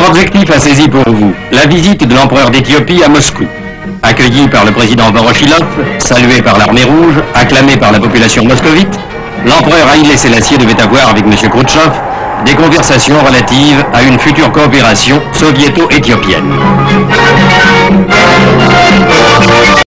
Votre objectif a saisi pour vous la visite de l'empereur d'Éthiopie à Moscou. Accueilli par le président Voroshilov, salué par l'armée rouge, acclamé par la population moscovite, l'empereur Haïlé Sélassié devait avoir avec M. Khrouchtchev des conversations relatives à une future coopération soviéto-éthiopienne.